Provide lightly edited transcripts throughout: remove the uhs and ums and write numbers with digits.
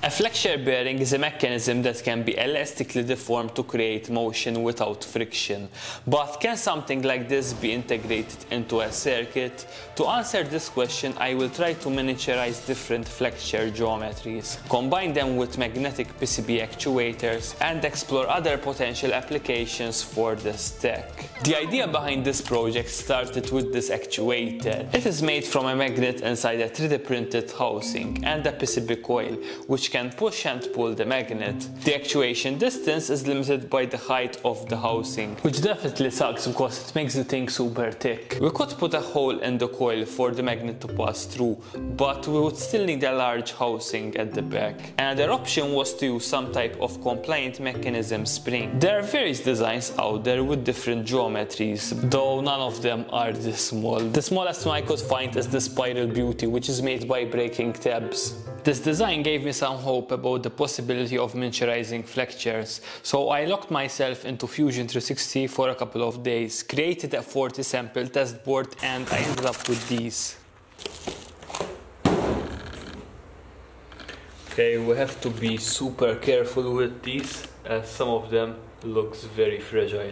A flexure bearing is a mechanism that can be elastically deformed to create motion without friction. But can something like this be integrated into a circuit? To answer this question, I will try to miniaturize different flexure geometries, combine them with magnetic PCB actuators, and explore other potential applications for this tech. The idea behind this project started with this actuator. It is made from a magnet inside a 3D printed housing and a PCB coil, which can push and pull the magnet. The actuation distance is limited by the height of the housing, which definitely sucks because it makes the thing super thick. We could put a hole in the coil for the magnet to pass through, but we would still need a large housing at the back. Another option was to use some type of compliant mechanism spring. There are various designs out there with different geometries, though none of them are this small. The smallest one I could find is the Spiral Beauty, which is made by breaking tabs. This design gave me some hope about the possibility of miniaturizing flexures, so I locked myself into Fusion 360 for a couple of days, created a 40 sample test board, and I ended up with these. Okay, we have to be super careful with these, as some of them looks very fragile.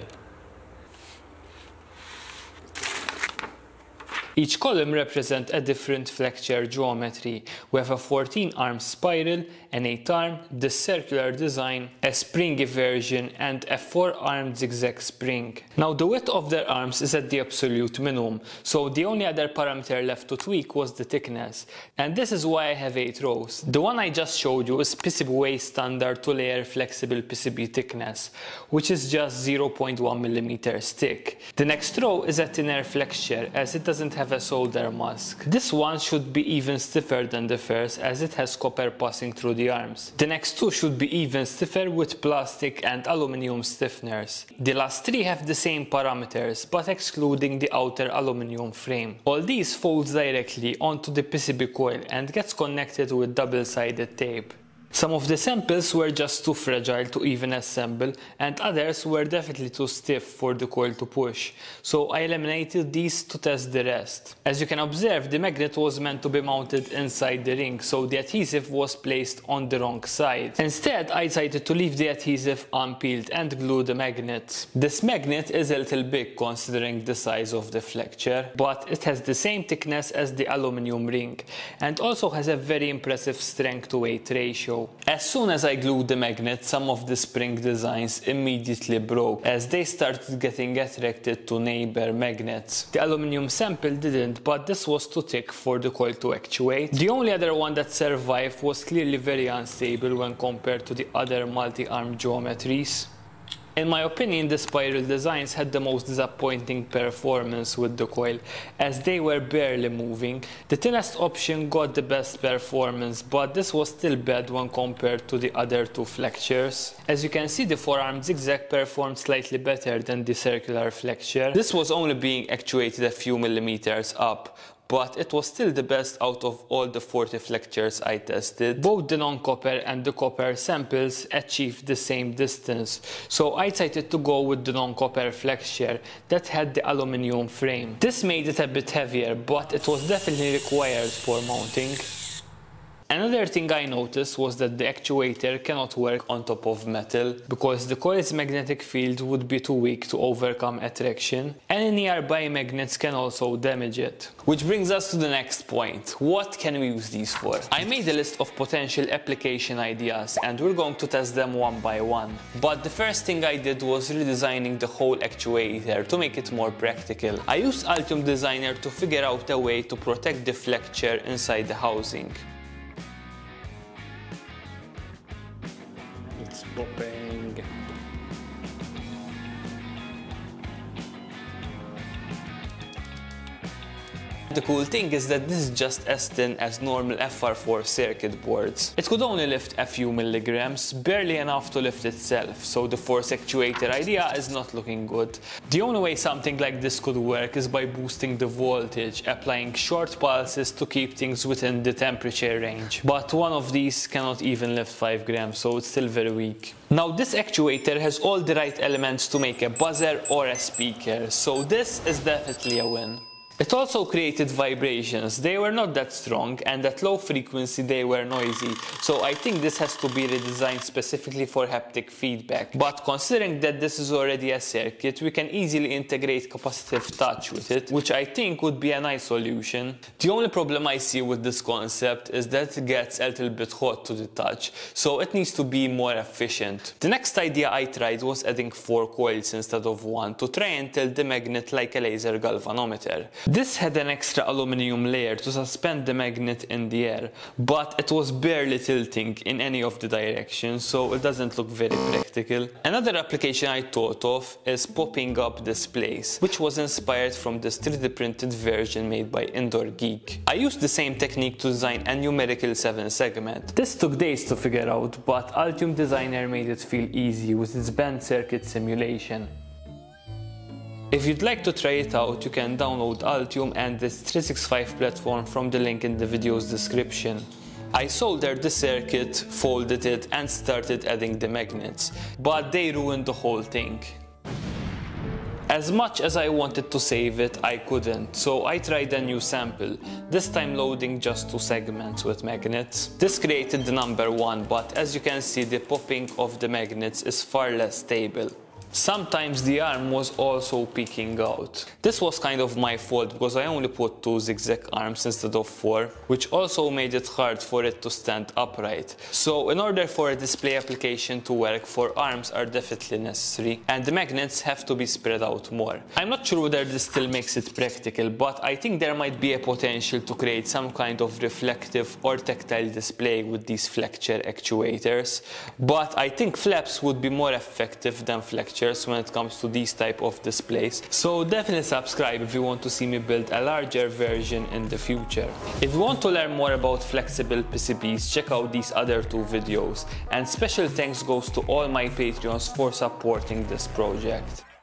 Each column represents a different flexure geometry. We have a 14-arm spiral, an 8-arm, the circular design, a springy version, and a 4-armed zigzag spring. Now the width of their arms is at the absolute minimum, so the only other parameter left to tweak was the thickness. And this is why I have 8 rows. The one I just showed you is PCBWay standard 2-layer flexible PCB thickness, which is just 0.1 mm thick. The next row is a thinner flexure, as it doesn't have a solder mask. This one should be even stiffer than the first, as it has copper passing through the arms. The next two should be even stiffer with plastic and aluminum stiffeners. The last 3 have the same parameters, but excluding the outer aluminum frame. All these folds directly onto the PCB coil and gets connected with double-sided tape. Some of the samples were just too fragile to even assemble, and others were definitely too stiff for the coil to push, so I eliminated these to test the rest. As you can observe, the magnet was meant to be mounted inside the ring, so the adhesive was placed on the wrong side. Instead, I decided to leave the adhesive unpeeled and glue the magnet. This magnet is a little big considering the size of the flexure, but it has the same thickness as the aluminum ring, and also has a very impressive strength to weight ratio. As soon as I glued the magnet, some of the spring designs immediately broke, as they started getting attracted to neighbor magnets. The aluminum sample didn't, but this was too thick for the coil to actuate. The only other one that survived was clearly very unstable when compared to the other multi-arm geometries. In my opinion, the spiral designs had the most disappointing performance with the coil, as they were barely moving. The thinnest option got the best performance, but this was still bad when compared to the other 2 flexures. As you can see, the 4-armed zigzag performed slightly better than the circular flexure. This was only being actuated a few millimeters up, but it was still the best out of all the 40 flexures I tested. Both the non-copper and the copper samples achieved the same distance, so I decided to go with the non-copper flexure that had the aluminum frame. This made it a bit heavier, but it was definitely required for mounting. Another thing I noticed was that the actuator cannot work on top of metal, because the coil's magnetic field would be too weak to overcome attraction, and nearby magnets can also damage it. Which brings us to the next point. What can we use these for? I made a list of potential application ideas, and we're going to test them one by one. But the first thing I did was redesigning the whole actuator to make it more practical. I used Altium Designer to figure out a way to protect the flexure inside the housing. It's popping. The cool thing is that this is just as thin as normal FR4 circuit boards. It could only lift a few milligrams, barely enough to lift itself, so the force actuator idea is not looking good. The only way something like this could work is by boosting the voltage, applying short pulses to keep things within the temperature range. But one of these cannot even lift 5 grams, so it's still very weak. Now this actuator has all the right elements to make a buzzer or a speaker, so this is definitely a win. It also created vibrations. They were not that strong, and at low frequency they were noisy, so I think this has to be redesigned specifically for haptic feedback. But considering that this is already a circuit, we can easily integrate capacitive touch with it, which I think would be a nice solution. The only problem I see with this concept is that it gets a little bit hot to the touch, so it needs to be more efficient. The next idea I tried was adding 4 coils instead of 1 to try and tilt the magnet like a laser galvanometer. This had an extra aluminium layer to suspend the magnet in the air, but it was barely tilting in any of the directions, so it doesn't look very practical. Another application I thought of is popping up displays, which was inspired from this 3D printed version made by Indoor Geek. I used the same technique to design a numerical 7 segment. This took days to figure out, but Altium Designer made it feel easy with its band circuit simulation. If you'd like to try it out, you can download Altium and this 365 platform from the link in the video's description. I soldered the circuit, folded it and started adding the magnets, but they ruined the whole thing. As much as I wanted to save it, I couldn't, so I tried a new sample, this time loading just 2 segments with magnets. This created the number 1, but as you can see, the popping of the magnets is far less stable. Sometimes the arm was also peeking out. This was kind of my fault because I only put 2 zigzag arms instead of 4, which also made it hard for it to stand upright. So in order for a display application to work, 4 arms are definitely necessary, and the magnets have to be spread out more. I'm not sure whether this still makes it practical, but I think there might be a potential to create some kind of reflective or tactile display with these Flexure actuators, but I think flaps would be more effective than Flexure when it comes to these type of displays, so definitely subscribe if you want to see me build a larger version in the future. If you want to learn more about flexible PCBs, check out these other 2 videos, and special thanks goes to all my Patreons for supporting this project.